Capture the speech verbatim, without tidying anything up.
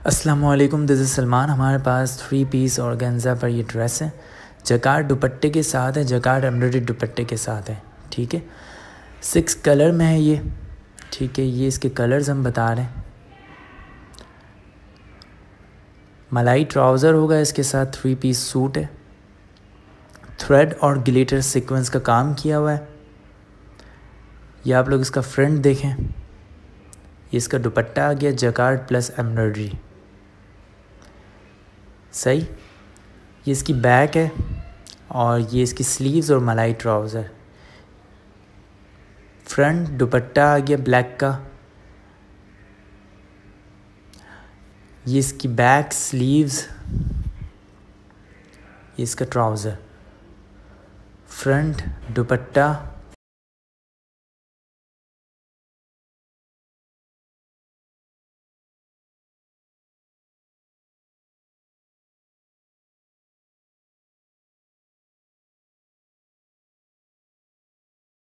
अस्सलाम वालेकुम, this is Salman. हमारे पास थ्री पीस ऑर्गेन्जा पर ये ड्रेस है, जकार्ड दुपट्टे के साथ है, जकार्ड एम्ब्रॉयडरी दुपट्टे के साथ है। ठीक है, सिक्स कलर में है ये। ठीक है, ये इसके कलर्स हम बता रहे हैं। मलाई ट्राउज़र होगा, इसके साथ थ्री पीस सूट है, थ्रेड और ग्लिटर सीक्वेंस का काम किया हुआ है। ये आप लोग इसका फ्रंट देखें, ये इसका दुपट्टा आ गया जकार्ड प्लस एम्ब्रॉयडरी। सही, ये इसकी बैक है और ये इसकी स्लीव्स और मलाई ट्राउज़र। फ्रंट दुपट्टा आ गया ब्लैक का, ये इसकी बैक स्लीव्स, ये इसका ट्राउज़र। फ्रंट दुपट्टा